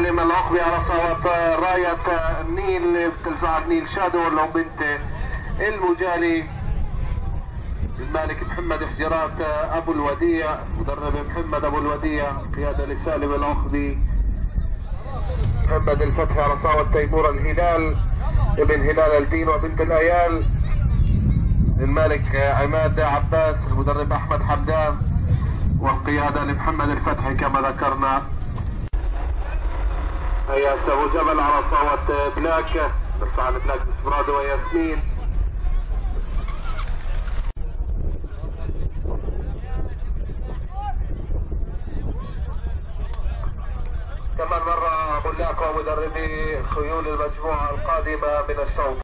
سالم العقبي على صوت راية النيل بتلفع النيل شادو لو بنت المجالي. المالك محمد حجرات ابو الوديع، مدرب محمد ابو الوديع، قيادة لسالم العقبي. محمد الفتحي على صوت تيمور الهلال ابن هلال الدين وبنت الايال. المالك عماد عباس، المدرب احمد حمدان، والقيادة لمحمد الفتحي كما ذكرنا. هيا ابو جبل على صوت بلاك، نرفع البلاك بسبراد وياسمين. كمان مرة بلاك ومدربي خيول المجموعة القادمة من الصوت.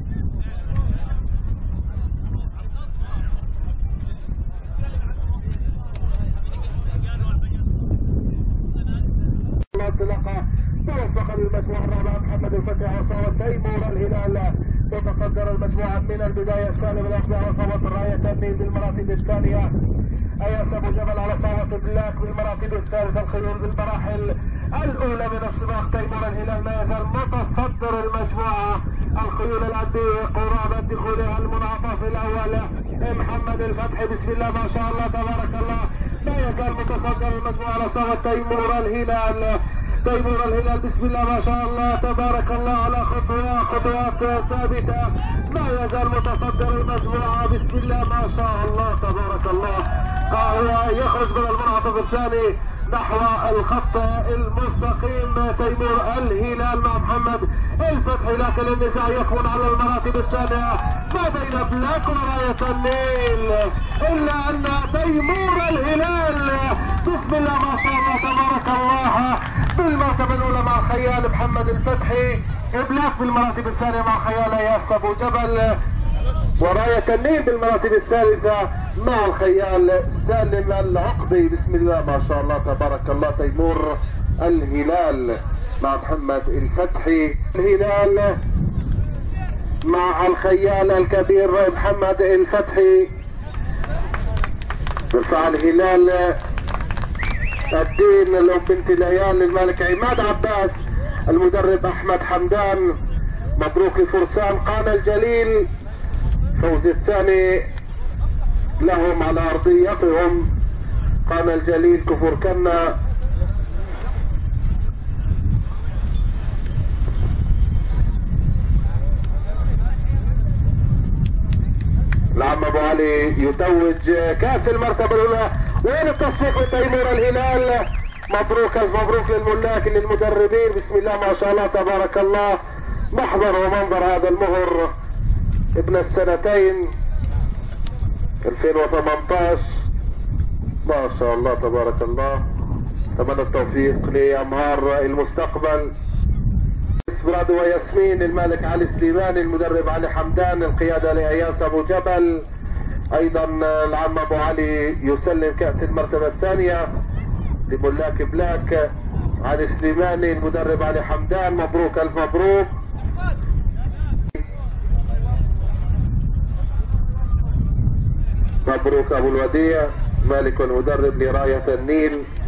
انطلاقه توفق للمجموعه الرابعه محمد الفتحي على صوت تيمور الهلال. تتصدر المجموعه من البدايه سالم العقبي على صوت الرايه النيل بالمراتب الثانيه. اياس ابو جبل على صوت بلاك بالمراتب الثالثه. الخيول بالمراحل الاولى من السباق. تيمور الهلال ما يزال متصدر المجموعه. الخيول العدي قرابه دخولها المنعطف الاول. محمد الفتحي بسم الله ما شاء الله تبارك الله لا يزال متصدر المجموعه على صوت تيمور الهلال. تيمور الهلال بسم الله ما شاء الله تبارك الله على خطوات ثابته، لا يزال متصدر المجموعه بسم الله ما شاء الله تبارك الله. هو يخرج من المنعطف الثاني نحو الخط المستقيم. تيمور الهلال مع محمد الفتحي، لكن النزاع يكون على المراتب الثانيه ما بين بلاك ورايه النيل، الا ان تيمور الهلال بسم الله ما شاء الله تبارك الله بالمرتبه الاولى مع الخيال محمد الفتحي. بلاك بالمراتب الثانيه مع خيال اياس ابو جبل، ورايه النيل بالمراتب الثالثه مع الخيال سالم العقبي. بسم الله ما شاء الله تبارك الله. تيمور الهلال مع محمد الفتحي. الهلال مع الخيال الكبير محمد الفتحي. برفع الهلال الدين لو بنت الايال للمالك عماد عباس، المدرب احمد حمدان. مبروك لفرسان قانا الجليل، فوز الثاني لهم على ارضيتهم. قانا الجليل كفر كنا. العم ابو علي يتوج كاس المرتبه الاولى. وين التصفيق لتيمور الهلال؟ مبروك مبروك للملاك للمدربين بسم الله ما شاء الله تبارك الله. محضر ومنظر هذا المهر ابن السنتين 2018 ما شاء الله تبارك الله. اتمنى التوفيق لامهار المستقبل. اسبراد وياسمين، المالك علي سليماني، المدرب علي حمدان، القياده لاياس ابو جبل. ايضا العم ابو علي يسلم كاس المرتبه الثانيه لملاك بلاك. علي سليماني، المدرب علي حمدان. مبروك الف مبروك. مبروك ابو الوديع، مالك والمدرب لرايه النيل.